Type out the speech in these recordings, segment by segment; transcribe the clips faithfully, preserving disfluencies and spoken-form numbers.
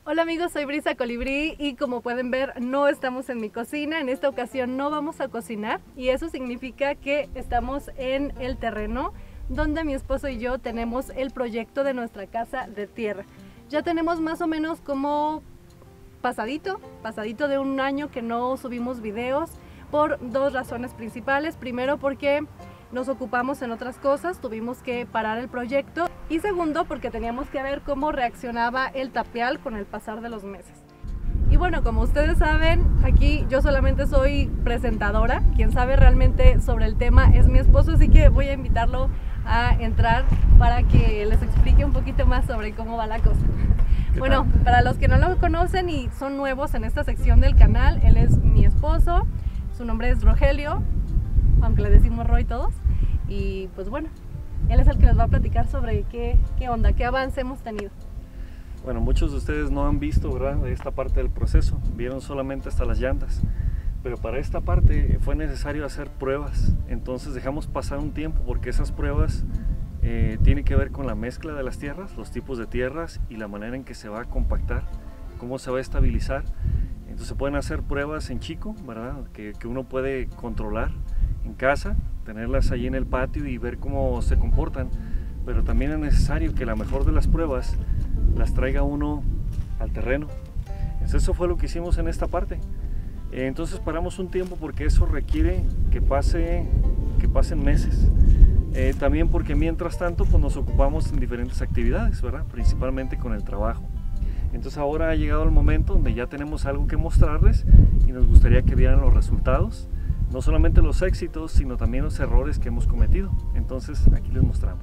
Hola amigos, soy Brisa Colibrí y como pueden ver no estamos en mi cocina. En esta ocasión no vamos a cocinar y eso significa que estamos en el terreno donde mi esposo y yo tenemos el proyecto de nuestra casa de tierra. Ya tenemos más o menos como pasadito, pasadito de un año que no subimos videos por dos razones principales. Primero porque nos ocupamos en otras cosas, tuvimos que parar el proyecto, y segundo porque teníamos que ver cómo reaccionaba el tapial con el pasar de los meses. Y bueno, como ustedes saben, aquí yo solamente soy presentadora, quien sabe realmente sobre el tema es mi esposo, así que voy a invitarlo a entrar para que les explique un poquito más sobre cómo va la cosa. Bueno, para los que no lo conocen y son nuevos en esta sección del canal, él es mi esposo, su nombre es Rogelio, aunque le decimos Roy todos, y pues bueno, él es el que nos va a platicar sobre qué, qué onda, qué avance hemos tenido. Bueno, muchos de ustedes no han visto, ¿verdad?, esta parte del proceso, vieron solamente hasta las llantas, pero para esta parte fue necesario hacer pruebas, entonces dejamos pasar un tiempo porque esas pruebas eh, tienen que ver con la mezcla de las tierras, los tipos de tierras y la manera en que se va a compactar, cómo se va a estabilizar. Entonces se pueden hacer pruebas en chico, ¿verdad?, que, que uno puede controlar en casa, tenerlas allí en el patio y ver cómo se comportan, pero también es necesario que la mejor de las pruebas las traiga uno al terreno. Entonces eso fue lo que hicimos en esta parte. Entonces paramos un tiempo porque eso requiere que, pase, que pasen meses. Eh, también porque mientras tanto pues nos ocupamos en diferentes actividades, ¿verdad?, principalmente con el trabajo. Entonces ahora ha llegado el momento donde ya tenemos algo que mostrarles y nos gustaría que vieran los resultados, no solamente los éxitos, sino también los errores que hemos cometido. Entonces aquí les mostramos.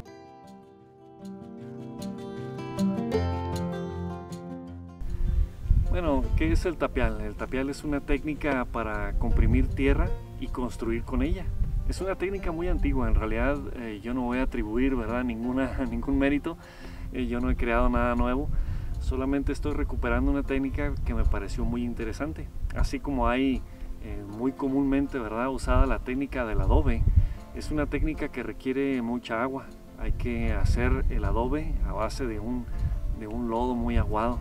Bueno, ¿qué es el tapial? El tapial es una técnica para comprimir tierra y construir con ella. Es una técnica muy antigua, en realidad eh, yo no voy a atribuir, ¿verdad?, ninguna, ningún mérito, eh, yo no he creado nada nuevo. Solamente estoy recuperando una técnica que me pareció muy interesante. Así como hay eh, muy comúnmente, ¿verdad?, usada la técnica del adobe, es una técnica que requiere mucha agua. Hay que hacer el adobe a base de un, de un lodo muy aguado.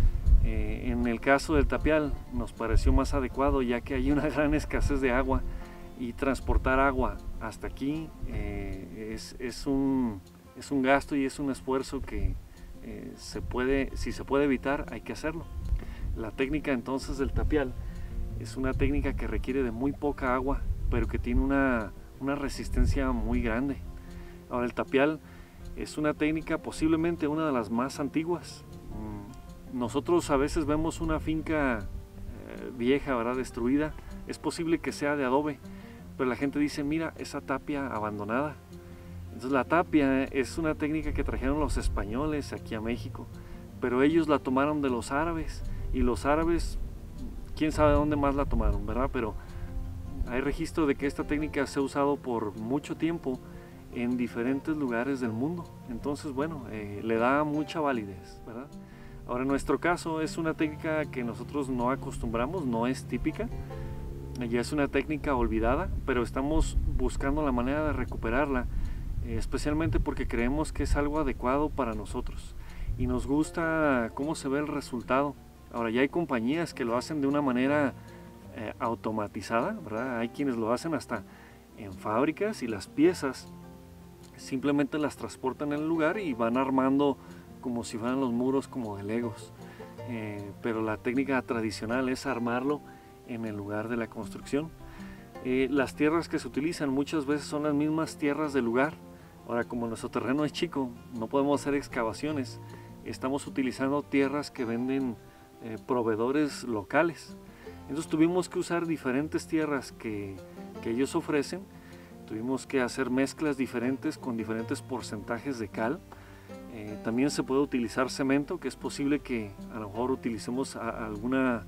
Eh, en el caso del tapial nos pareció más adecuado ya que hay una gran escasez de agua y transportar agua hasta aquí eh, es, es, un, es un gasto y es un esfuerzo que Eh, se puede, si se puede evitar, hay que hacerlo. La técnica entonces del tapial es una técnica que requiere de muy poca agua, pero que tiene una, una resistencia muy grande. Ahora, el tapial es una técnica posiblemente una de las más antiguas. Nosotros a veces vemos una finca eh, vieja, ¿verdad?, destruida. Es posible que sea de adobe, pero la gente dice, mira, esa tapia abandonada. Entonces la tapia es una técnica que trajeron los españoles aquí a México, pero ellos la tomaron de los árabes, y los árabes, quién sabe dónde más la tomaron, ¿verdad? Pero hay registro de que esta técnica se ha usado por mucho tiempo en diferentes lugares del mundo. Entonces, bueno, eh, le da mucha validez, ¿verdad? Ahora, en nuestro caso es una técnica que nosotros no acostumbramos, no es típica, ya es una técnica olvidada, pero estamos buscando la manera de recuperarla, especialmente porque creemos que es algo adecuado para nosotros y nos gusta cómo se ve el resultado. Ahora, ya hay compañías que lo hacen de una manera eh, automatizada, ¿verdad? Hay quienes lo hacen hasta en fábricas y las piezas simplemente las transportan en el lugar y van armando como si fueran los muros como de Legos. Eh, pero la técnica tradicional es armarlo en el lugar de la construcción. Eh, las tierras que se utilizan muchas veces son las mismas tierras del lugar. Ahora, como nuestro terreno es chico, no podemos hacer excavaciones, estamos utilizando tierras que venden eh, proveedores locales. Entonces tuvimos que usar diferentes tierras que, que ellos ofrecen, tuvimos que hacer mezclas diferentes con diferentes porcentajes de cal. Eh, también se puede utilizar cemento, que es posible que a lo mejor utilicemos a, alguna,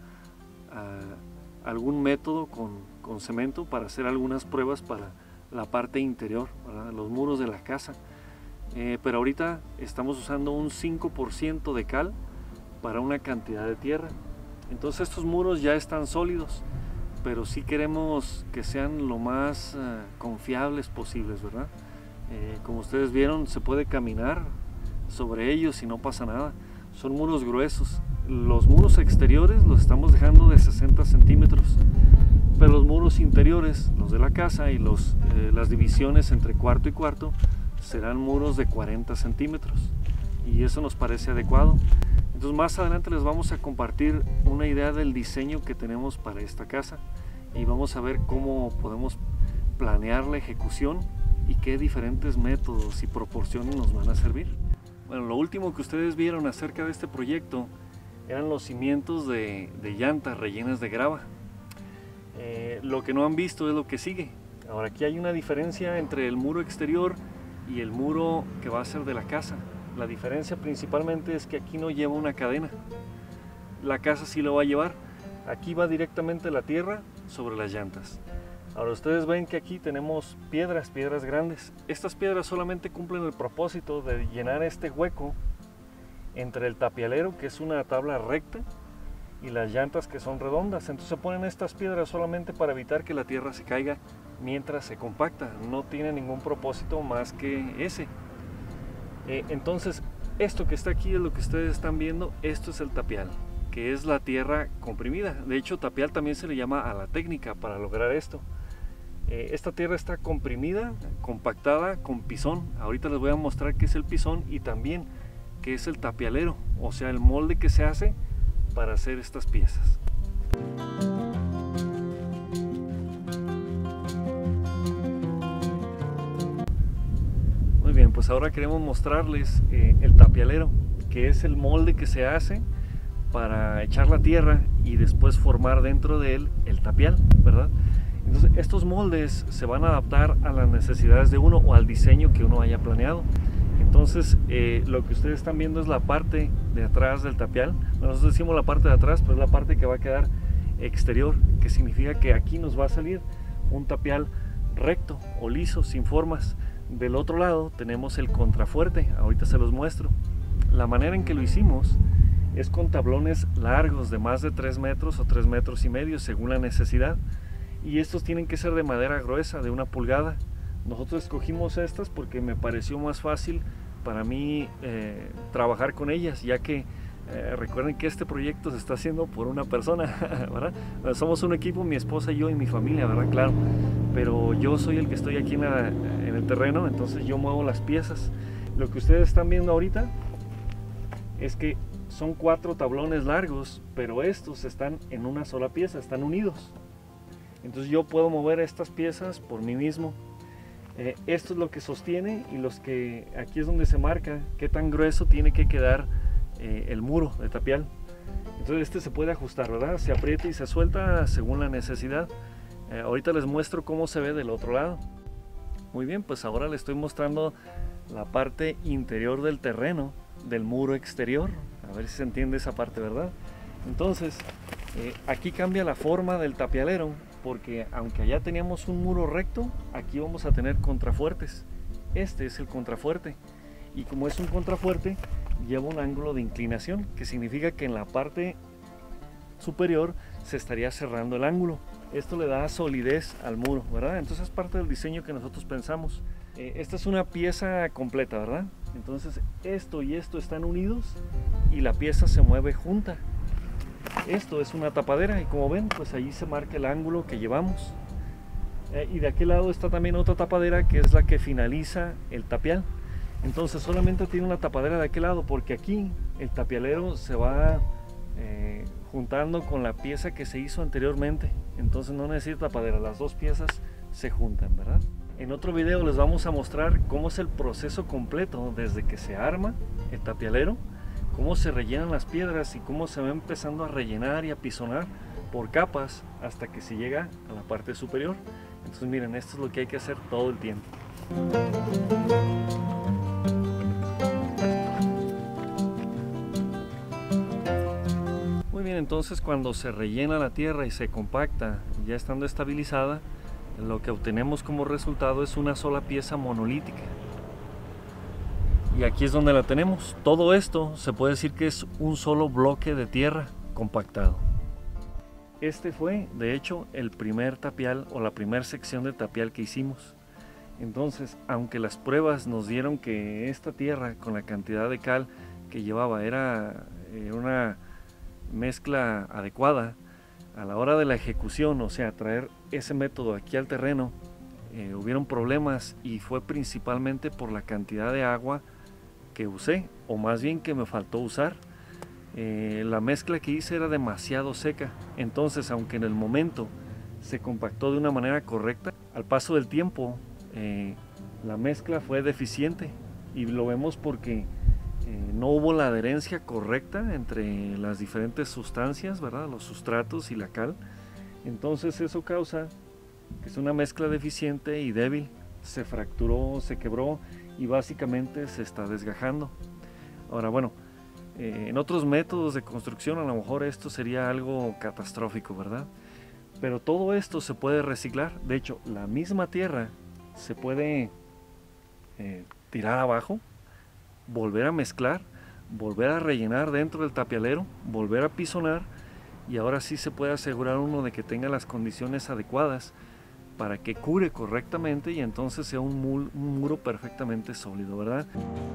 a, algún método con, con cemento para hacer algunas pruebas para la parte interior, ¿verdad?, los muros de la casa. Eh, pero ahorita estamos usando un cinco por ciento de cal para una cantidad de tierra. Entonces estos muros ya están sólidos, pero sí queremos que sean lo más uh, confiables posibles, ¿verdad? Eh, como ustedes vieron, se puede caminar sobre ellos y no pasa nada. son muros gruesos. Los muros exteriores los estamos dejando de sesenta centímetros, pero los muros interiores, los de la casa y los, eh, las divisiones entre cuarto y cuarto serán muros de cuarenta centímetros, y eso nos parece adecuado. Entonces más adelante les vamos a compartir una idea del diseño que tenemos para esta casa y vamos a ver cómo podemos planear la ejecución y qué diferentes métodos y proporciones nos van a servir. Bueno, lo último que ustedes vieron acerca de este proyecto eran los cimientos de, de llantas rellenas de grava. Eh, lo que no han visto es lo que sigue. Ahora, aquí hay una diferencia entre el muro exterior y el muro que va a ser de la casa. La diferencia principalmente es que aquí no lleva una cadena. La casa sí lo va a llevar. Aquí va directamente la tierra sobre las llantas. Ahora ustedes ven que aquí tenemos piedras, piedras grandes. Estas piedras solamente cumplen el propósito de llenar este hueco entre el tapialero, que es una tabla recta, y las llantas, que son redondas. Entonces se ponen estas piedras solamente para evitar que la tierra se caiga mientras se compacta. No tiene ningún propósito más que ese. Eh, entonces esto que está aquí es lo que ustedes están viendo. Esto es el tapial, que es la tierra comprimida. De hecho, tapial también se le llama a la técnica para lograr esto. Eh, esta tierra está comprimida, compactada con pisón. Ahorita les voy a mostrar qué es el pisón y también qué es el tapialero, o sea, el molde que se hace para hacer estas piezas. Muy bien, pues ahora queremos mostrarles eh, el tapialero, que es el molde que se hace para echar la tierra y después formar dentro de él el tapial, ¿verdad? Entonces estos moldes se van a adaptar a las necesidades de uno o al diseño que uno haya planeado. Entonces eh, lo que ustedes están viendo es la parte de atrás del tapial. Bueno, nosotros decimos la parte de atrás, pero es la parte que va a quedar exterior, que significa que aquí nos va a salir un tapial recto o liso, sin formas. Del otro lado tenemos el contrafuerte, ahorita se los muestro. La manera en que lo hicimos es con tablones largos de más de tres metros o tres metros y medio según la necesidad, y estos tienen que ser de madera gruesa, de una pulgada. Nosotros escogimos estas porque me pareció más fácil para mí eh, trabajar con ellas, ya que eh, recuerden que este proyecto se está haciendo por una persona, ¿verdad? Somos un equipo, mi esposa, yo y mi familia, ¿verdad? Claro, pero yo soy el que estoy aquí en, la, en el terreno, entonces yo muevo las piezas. Lo que ustedes están viendo ahorita es que son cuatro tablones largos, pero estos están en una sola pieza, están unidos. Entonces yo puedo mover estas piezas por mí mismo. Eh, esto es lo que sostiene, y los que aquí es donde se marca qué tan grueso tiene que quedar eh, el muro de tapial. Entonces este se puede ajustar, ¿verdad? Se aprieta y se suelta según la necesidad. Eh, ahorita les muestro cómo se ve del otro lado. Muy bien, pues ahora les estoy mostrando la parte interior del terreno del muro exterior. A ver si se entiende esa parte, ¿verdad? Entonces eh, aquí cambia la forma del tapialero, porque aunque allá teníamos un muro recto, aquí vamos a tener contrafuertes. Este es el contrafuerte, y como es un contrafuerte, lleva un ángulo de inclinación, que significa que en la parte superior se estaría cerrando el ángulo. Esto le da solidez al muro, ¿verdad? Entonces es parte del diseño que nosotros pensamos. Eh, esta es una pieza completa, ¿verdad? Entonces esto y esto están unidos y la pieza se mueve junta. Esto es una tapadera, y como ven, pues allí se marca el ángulo que llevamos. Eh, y de aquel lado está también otra tapadera, que es la que finaliza el tapial. Entonces solamente tiene una tapadera de aquel lado, porque aquí el tapialero se va eh, juntando con la pieza que se hizo anteriormente. Entonces no necesita tapadera, las dos piezas se juntan, ¿verdad? En otro video les vamos a mostrar cómo es el proceso completo, desde que se arma el tapialero, cómo se rellenan las piedras y cómo se va empezando a rellenar y a pisonar por capas hasta que se llega a la parte superior. Entonces miren, esto es lo que hay que hacer todo el tiempo. Muy bien, entonces cuando se rellena la tierra y se compacta, ya estando estabilizada, lo que obtenemos como resultado es una sola pieza monolítica. Y aquí es donde la tenemos. Todo esto se puede decir que es un solo bloque de tierra compactado. Este fue, de hecho, el primer tapial o la primera sección de tapial que hicimos. Entonces, aunque las pruebas nos dieron que esta tierra, con la cantidad de cal que llevaba era eh, una mezcla adecuada, a la hora de la ejecución, o sea, traer ese método aquí al terreno, eh, hubieron problemas y fue principalmente por la cantidad de agua que usé, o más bien que me faltó usar. Eh, la mezcla que hice era demasiado seca, entonces aunque en el momento se compactó de una manera correcta, al paso del tiempo eh, la mezcla fue deficiente, y lo vemos porque Eh, no hubo la adherencia correcta entre las diferentes sustancias, ¿verdad? Los sustratos y la cal. Entonces eso causa que es una mezcla deficiente y débil, se fracturó, se quebró y básicamente se está desgajando. Ahora bueno, eh, en otros métodos de construcción a lo mejor esto sería algo catastrófico, ¿verdad? Pero todo esto se puede reciclar. De hecho, la misma tierra se puede eh, tirar abajo, volver a mezclar, volver a rellenar dentro del tapialero, volver a pisonar, y ahora sí se puede asegurar uno de que tenga las condiciones adecuadas para que cure correctamente y entonces sea un, mul, un muro perfectamente sólido, ¿verdad?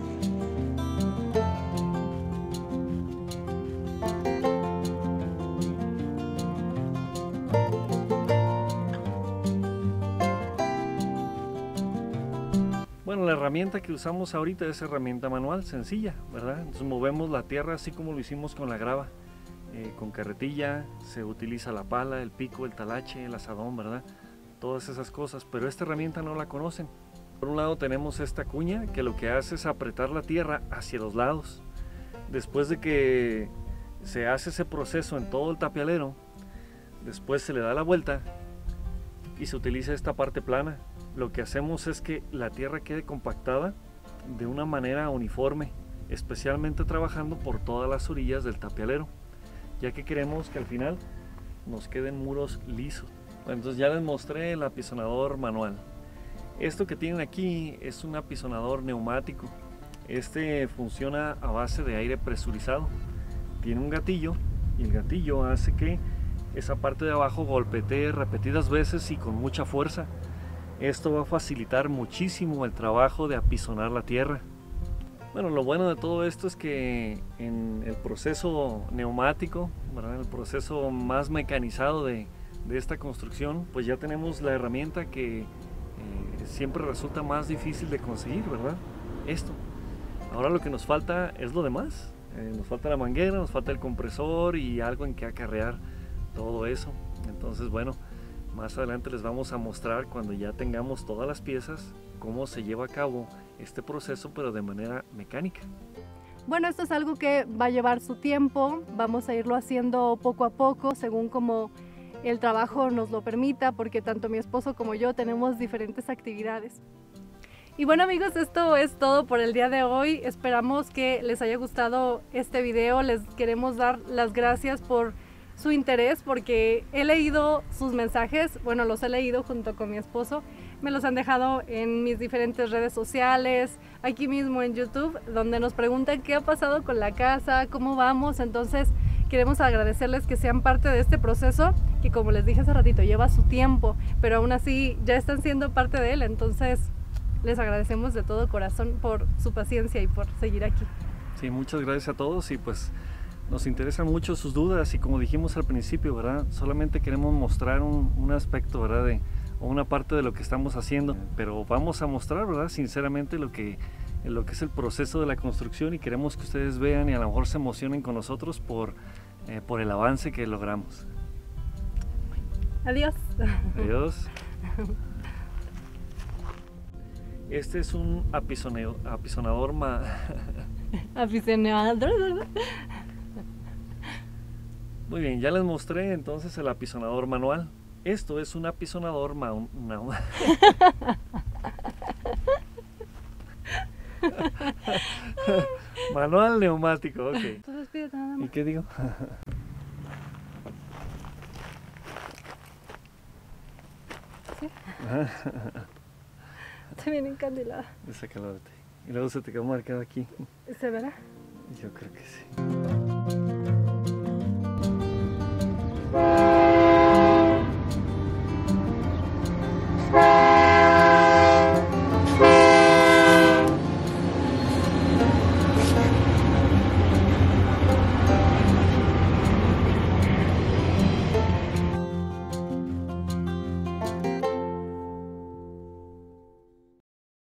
Bueno, la herramienta que usamos ahorita es herramienta manual, sencilla, ¿verdad? Entonces movemos la tierra así como lo hicimos con la grava, eh, con carretilla, se utiliza la pala, el pico, el talache, el asadón, ¿verdad? Todas esas cosas, pero esta herramienta no la conocen. Por un lado tenemos esta cuña que lo que hace es apretar la tierra hacia los lados. Después de que se hace ese proceso en todo el tapialero, después se le da la vuelta y se utiliza esta parte plana. Lo que hacemos es que la tierra quede compactada de una manera uniforme, especialmente trabajando por todas las orillas del tapialero, ya que queremos que al final nos queden muros lisos. Bueno, entonces ya les mostré el apisonador manual. Esto que tienen aquí es un apisonador neumático. Este funciona a base de aire presurizado. Tiene un gatillo y el gatillo hace que esa parte de abajo golpetee repetidas veces y con mucha fuerza. Esto va a facilitar muchísimo el trabajo de apisonar la tierra. Bueno, lo bueno de todo esto es que en el proceso neumático, ¿verdad? El proceso más mecanizado de, de esta construcción, pues ya tenemos la herramienta que eh, siempre resulta más difícil de conseguir, ¿verdad? Esto. Ahora lo que nos falta es lo demás. Eh, nos falta la manguera, nos falta el compresor y algo en que acarrear todo eso. Entonces, bueno, más adelante les vamos a mostrar, cuando ya tengamos todas las piezas, cómo se lleva a cabo este proceso, pero de manera mecánica. Bueno, esto es algo que va a llevar su tiempo, vamos a irlo haciendo poco a poco, según como el trabajo nos lo permita, porque tanto mi esposo como yo tenemos diferentes actividades. Y bueno amigos, esto es todo por el día de hoy, esperamos que les haya gustado este video, les queremos dar las gracias por su interés, porque he leído sus mensajes, bueno, los he leído junto con mi esposo, me los han dejado en mis diferentes redes sociales, aquí mismo en YouTube, donde nos preguntan qué ha pasado con la casa, cómo vamos. Entonces queremos agradecerles que sean parte de este proceso, que como les dije hace ratito, lleva su tiempo, pero aún así ya están siendo parte de él. Entonces les agradecemos de todo corazón por su paciencia y por seguir aquí. Sí, muchas gracias a todos, y pues nos interesan mucho sus dudas, y como dijimos al principio, ¿verdad? Solamente queremos mostrar un, un aspecto, ¿verdad? De, o una parte de lo que estamos haciendo, pero vamos a mostrar, ¿verdad? Sinceramente lo que, lo que es el proceso de la construcción, y queremos que ustedes vean y a lo mejor se emocionen con nosotros por, eh, por el avance que logramos. Adiós. Adiós. Este es un apisoneo, apisonador ma... Apisonador. Muy bien, ya les mostré entonces el apisonador manual. Esto es un apisonador ma... No. Manual neumático, ok. ¿Y qué digo? ¿Sí? Está bien encandilada. Esa calorete. Y luego se te quedó marcado aquí. ¿Se verá? Yo creo que sí.